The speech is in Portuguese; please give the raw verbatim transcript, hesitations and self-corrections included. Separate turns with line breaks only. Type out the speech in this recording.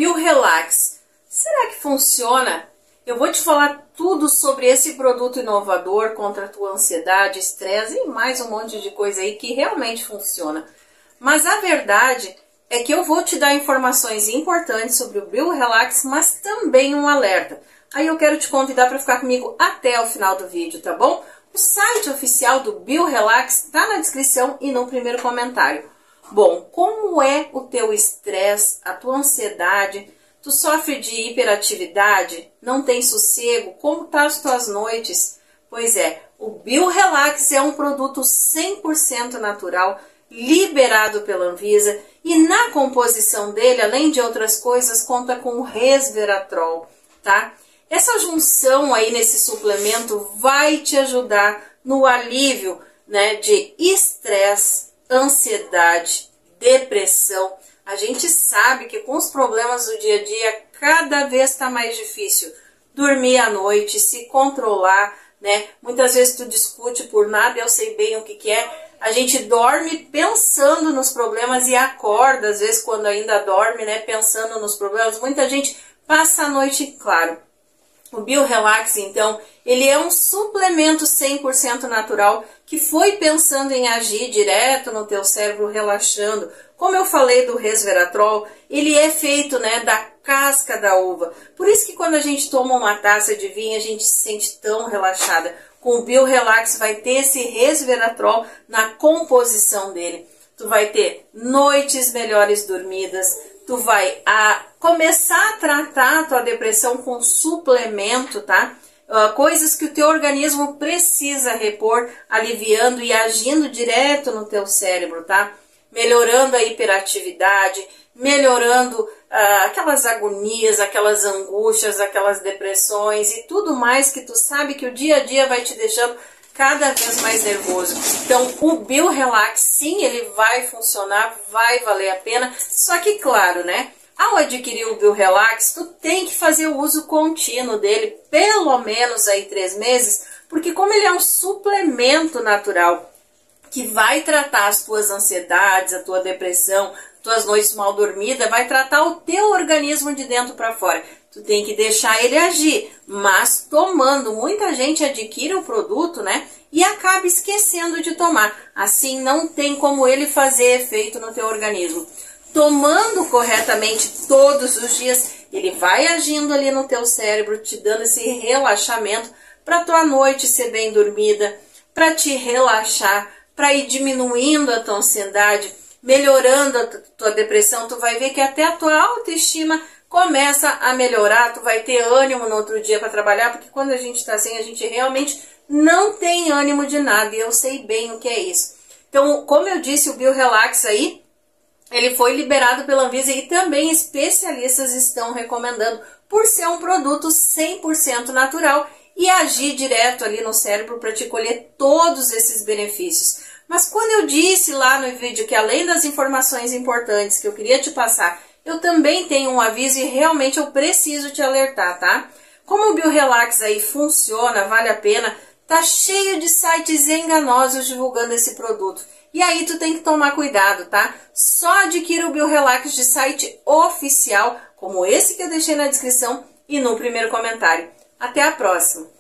BioRelax. Será que funciona? Eu vou te falar tudo sobre esse produto inovador contra a tua ansiedade, estresse e mais um monte de coisa aí que realmente funciona. Mas a verdade é que eu vou te dar informações importantes sobre o BioRelax, mas também um alerta. Aí eu quero te convidar para ficar comigo até o final do vídeo, tá bom? O site oficial do BioRelax está na descrição e no primeiro comentário. Bom, como é o teu estresse, a tua ansiedade? Tu sofre de hiperatividade? Não tem sossego? Como tá as tuas noites? Pois é, o BioRelax é um produto cem por cento natural, liberado pela Anvisa, e na composição dele, além de outras coisas, conta com o resveratrol, tá? Essa junção aí nesse suplemento vai te ajudar no alívio, né, de estresse, ansiedade, depressão. A gente sabe que com os problemas do dia a dia, cada vez está mais difícil dormir à noite, se controlar, né? Muitas vezes tu discute por nada, eu sei bem o que que é. A gente dorme pensando nos problemas e acorda, às vezes quando ainda dorme, né, pensando nos problemas. Muita gente passa a noite, claro. O BioRelax, então, ele é um suplemento cem por cento natural que foi pensando em agir direto no teu cérebro, relaxando. Como eu falei do resveratrol, ele é feito, né, da casca da uva. Por isso que quando a gente toma uma taça de vinho, a gente se sente tão relaxada. Com o BioRelax vai ter esse resveratrol na composição dele. Tu vai ter noites melhores dormidas, tu vai a, começar a tratar a tua depressão com suplemento, tá? Uh, coisas que o teu organismo precisa repor, aliviando e agindo direto no teu cérebro, tá? Melhorando a hiperatividade, melhorando uh, aquelas agonias, aquelas angústias, aquelas depressões e tudo mais que tu sabe que o dia a dia vai te deixando cada vez mais nervoso. Então, o BioRelax, sim, ele vai funcionar, vai valer a pena. Só que, claro, né? Ao adquirir o BioRelax, tu tem que fazer o uso contínuo dele, pelo menos aí três meses, porque como ele é um suplemento natural que vai tratar as tuas ansiedades, a tua depressão, tuas noites mal dormidas, vai tratar o teu organismo de dentro para fora. Tu tem que deixar ele agir, mas tomando. Muita gente adquire o produto, né, e acaba esquecendo de tomar. Assim não tem como ele fazer efeito no teu organismo. Tomando corretamente todos os dias, ele vai agindo ali no teu cérebro, te dando esse relaxamento para tua noite ser bem dormida, para te relaxar, para ir diminuindo a tua ansiedade, melhorando a tua depressão. Tu vai ver que até a tua autoestima começa a melhorar, tu vai ter ânimo no outro dia para trabalhar, porque quando a gente está assim, a gente realmente não tem ânimo de nada, e eu sei bem o que é isso. Então, como eu disse, o BioRelax aí, ele foi liberado pela Anvisa e também especialistas estão recomendando, por ser um produto cem por cento natural e agir direto ali no cérebro para te colher todos esses benefícios. Mas quando eu disse lá no vídeo que além das informações importantes que eu queria te passar, eu também tenho um aviso e realmente eu preciso te alertar, tá? Como o BioRelax aí funciona, vale a pena, tá cheio de sites enganosos divulgando esse produto. E aí tu tem que tomar cuidado, tá? Só adquira o BioRelax de site oficial, como esse que eu deixei na descrição e no primeiro comentário. Até a próxima!